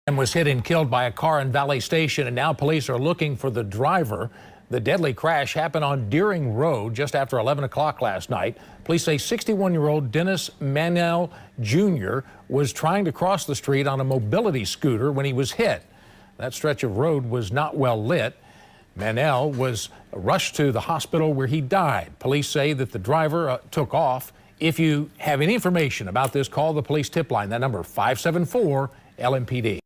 And was hit and killed by a car in Valley Station, and now police are looking for the driver. The deadly crash happened on Deering Road just after 11 o'clock last night. Police say 61-year-old Dennis Manel Jr. was trying to cross the street on a mobility scooter when he was hit. That stretch of road was not well lit. Manel was rushed to the hospital where he died. Police say that the driver took off. If you have any information about this, call the police tip line. That number 574 LMPD.